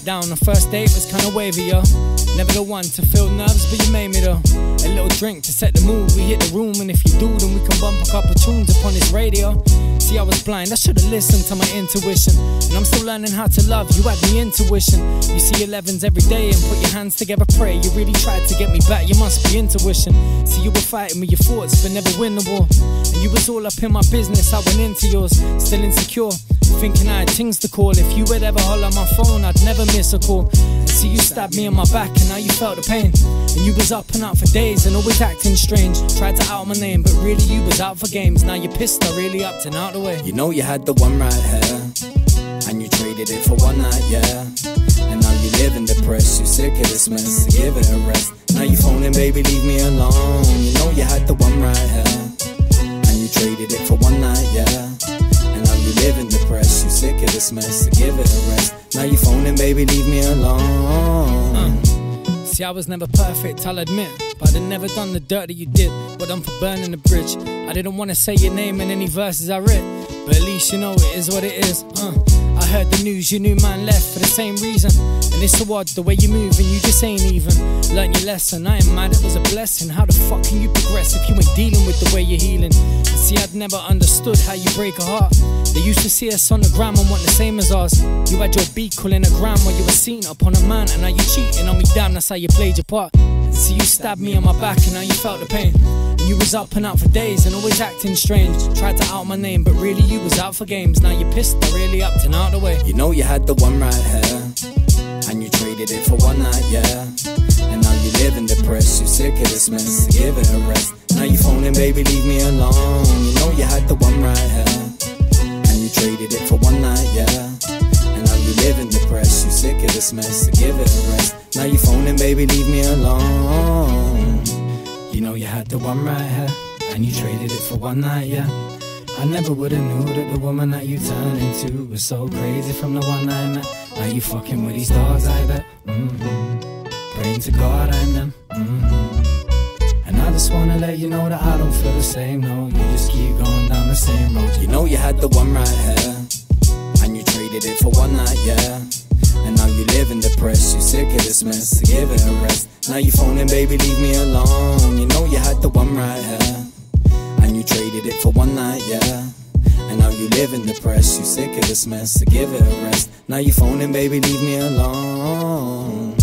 it down. The first date was kinda wavy, yo. Never the one to feel nerves, but you made me though. A little drink to set the mood, we hit the room, and if you do, then we can bump a couple tunes upon this radio. See, I was blind, I should've listened to my intuition, and I'm still learning how to love, you had me intuition. You see 11s every day and put your hands together, pray. You really tried to get me back, you must be intuition. See, you were fighting with your thoughts, but never win the war. And you was all up in my business, I went into yours, still insecure, thinking I had things to call. If you would ever hold on my phone, I'd never miss a call. And see, you stabbed me in my back and now you felt the pain. And you was up and out for days and always acting strange. Tried to out my name, but really you was out for games. Now you're pissed, I really upped and out the way. You know you had the one right here, and you traded it for one night, yeah. And now you live in depressed, you sick of this mess, so give it a rest. Now you phoning, baby, leave me alone. You know you had the one right here, and you traded it for one night, yeah. You living depressed, you sick of this mess, so give it a rest. Now you phoning, baby, leave me alone. See, I was never perfect, I'll admit, but I'd never done the dirt that you did. Well done for burning the bridge. I didn't want to say your name in any verses I read, but at least you know it is what it is. I heard the news, you knew man left for the same reason, and it's so odd the way you move and you just ain't even learned your lesson. I ain't mad, it was a blessing. How the fuck can you progress if you ain't dealing with the way you're healing? And see, I'd never understood how you break a heart. They used to see us on the gram and want the same as us. You had your beat calling a gram while you were seen upon a man, and now you cheating on me, damn, that's how you played your part. And see, you stabbed me on my back and now you felt the pain. And you was up and out for days and always acting strange. Tried to out my name, but really you was out for games. Now you're pissed, I really upped and out the way. You know you had the one right here, and you traded it for one night, yeah. And now you living depressed, you sick of this mess, so give it a rest. Now you phoning, baby, leave me alone. You know you had the one right here, and you traded it for one night, yeah. And now you living depressed, you sick of this mess, so give it a rest. Now you phoning, baby, leave me alone. You know you had the one right here, and you traded it for one night, yeah. I never would've knew that the woman that you turned into was so crazy from the one I met. Now you fucking with these dogs, I bet. Praying to God I'm them. And I just wanna let you know that I don't feel the same, no. You just keep going down the same road. You know you had the one right here, and you traded it for one night, yeah. And now you living depressed, you sick of this mess, so give it a rest. Now you phoning, baby, leave me alone. You know you had the one right here, and you traded it for one night, yeah. And now you living depressed, you sick of this mess, so give it a rest. Now you phoning, baby, leave me alone.